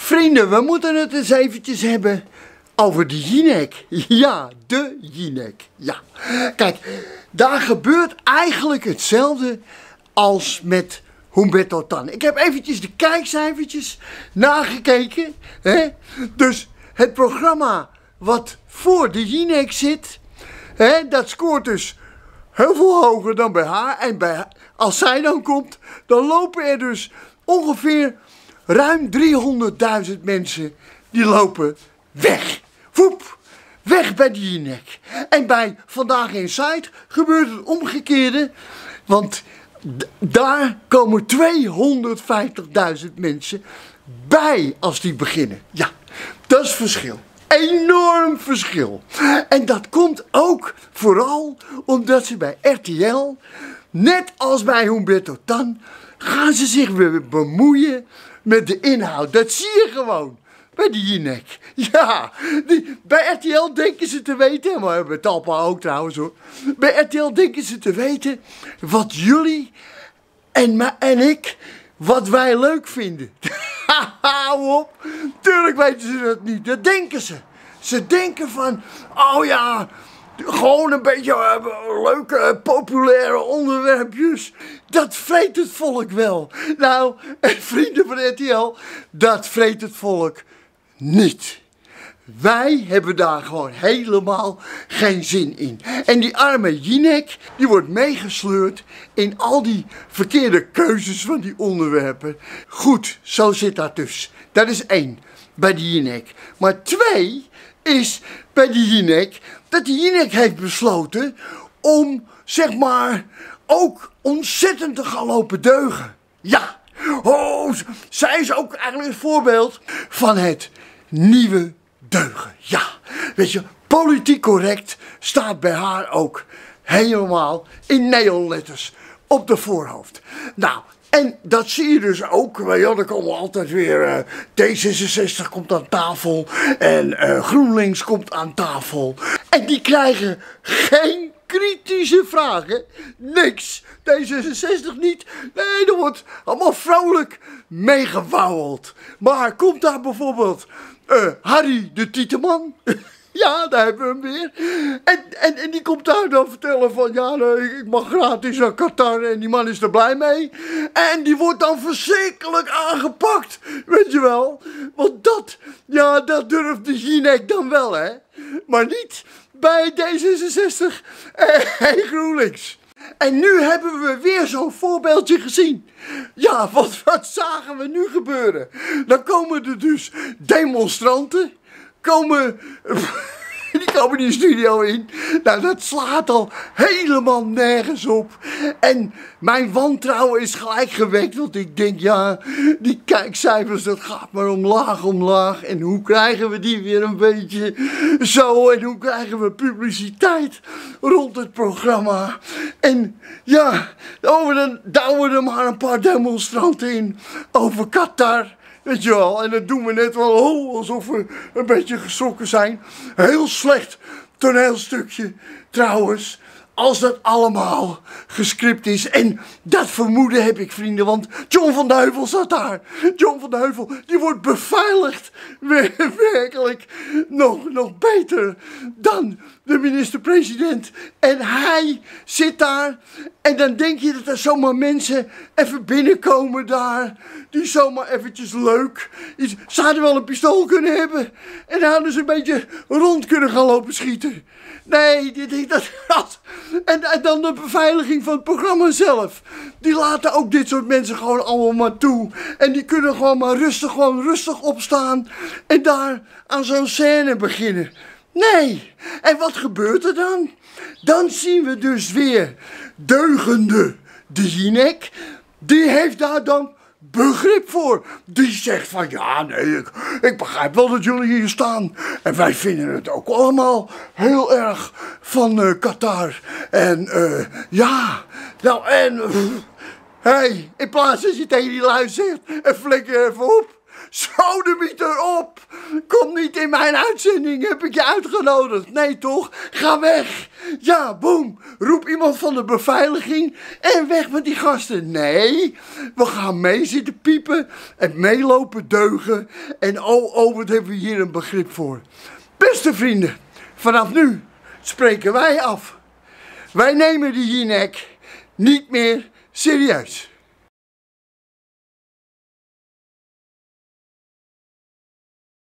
Vrienden, we moeten het eens eventjes hebben over de Jinek. Ja, de Jinek. Ja. Kijk, daar gebeurt eigenlijk hetzelfde als met Humberto Tan. Ik heb eventjes de kijkcijfertjes nagekeken. Hè? Dus het programma wat voor de Jinek zit, hè, dat scoort dus heel veel hoger dan bij haar. En als zij dan komt, dan lopen er dus ongeveer ruim 300.000 mensen die lopen weg. Woep, weg bij de Jinek. En bij Vandaag Inside gebeurt het omgekeerde, want daar komen 250.000 mensen bij als die beginnen. Ja, dat is verschil. Enorm verschil. En dat komt ook vooral omdat ze bij RTL, net als bij Humberto Tan, gaan ze zich weer bemoeien met de inhoud. Dat zie je gewoon bij de Jinek. Ja, bij RTL denken ze te weten, maar bij Talpa ook trouwens hoor. Bij RTL denken ze te weten wat jullie en ik, wat wij leuk vinden. Hou op. Tuurlijk weten ze dat niet. Dat denken ze. Ze denken van, oh ja, gewoon een beetje leuke, populaire onderwerpjes. Dat vreet het volk wel. Nou, vrienden van RTL, dat vreet het volk niet. Wij hebben daar gewoon helemaal geen zin in. En die arme Jinek, die wordt meegesleurd in al die verkeerde keuzes van die onderwerpen. Goed, zo zit dat dus. Dat is 1, bij de Jinek. Maar 2 is bij de Jinek, dat de Jinek heeft besloten om, zeg maar, ook ontzettend te gaan lopen deugen. Ja, oh, zij is ook eigenlijk een voorbeeld van het nieuwe deugen. Ja, weet je, politiek correct staat bij haar ook helemaal in neonletters op de voorhoofd. Nou, en dat zie je dus ook. Ja, er komen altijd weer D66 komt aan tafel en GroenLinks komt aan tafel. En die krijgen geen kritische vragen. Niks. D66 niet. Nee, er wordt allemaal vrolijk meegewauweld. Maar komt daar bijvoorbeeld Harry de Tieteman? Ja, daar hebben we hem weer. En die komt daar dan vertellen van, ja, nee, ik mag gratis naar Qatar en die man is er blij mee. En die wordt dan verschrikkelijk aangepakt, weet je wel. Want dat durft de Jinek dan wel, hè. Maar niet bij D66 en GroenLinks. En nu hebben we weer zo'n voorbeeldje gezien. Ja, wat zagen we nu gebeuren? Dan komen er dus demonstranten. Die komen die studio in. Nou, dat slaat al helemaal nergens op. En mijn wantrouwen is gelijk gewekt. Want ik denk, ja, die kijkcijfers, dat gaat maar omlaag. En hoe krijgen we die weer een beetje zo? En hoe krijgen we publiciteit rond het programma? En ja, dan douwen we er maar een paar demonstranten in over Qatar. Weet je wel, en dat doen we net wel alsof we een beetje geschrokken zijn. Heel slecht toneelstukje trouwens, als dat allemaal gescript is. En dat vermoeden heb ik, vrienden, want John van de Heuvel zat daar. John van de Heuvel, die wordt beveiligd werkelijk nog beter dan de minister-president. En hij zit daar en dan denk je dat er zomaar mensen even binnenkomen daar, die zomaar eventjes leuk, ze hadden wel een pistool kunnen hebben en dan hadden ze een beetje rond kunnen gaan lopen schieten. Nee, en dan de beveiliging van het programma zelf. Die laten ook dit soort mensen gewoon allemaal maar toe. En die kunnen gewoon maar rustig opstaan en daar aan zo'n scène beginnen. Nee, en wat gebeurt er dan? Dan zien we dus weer deugende de Jinek. Die heeft daar dan begrip voor. Die zegt van, ja, nee, ik begrijp wel dat jullie hier staan. En wij vinden het ook allemaal heel erg van Qatar. En ja, nou en, in plaats dat je tegen die lui zegt, en flikker even op. Sodemiet erop. Kom niet in mijn uitzending, heb ik je uitgenodigd? Nee toch? Ga weg. Ja, boem. Roep iemand van de beveiliging en weg met die gasten. Nee, we gaan mee zitten piepen en meelopen deugen. En oh, wat hebben we hier een begrip voor. Beste vrienden, vanaf nu spreken wij af. Wij nemen de Jinek niet meer serieus.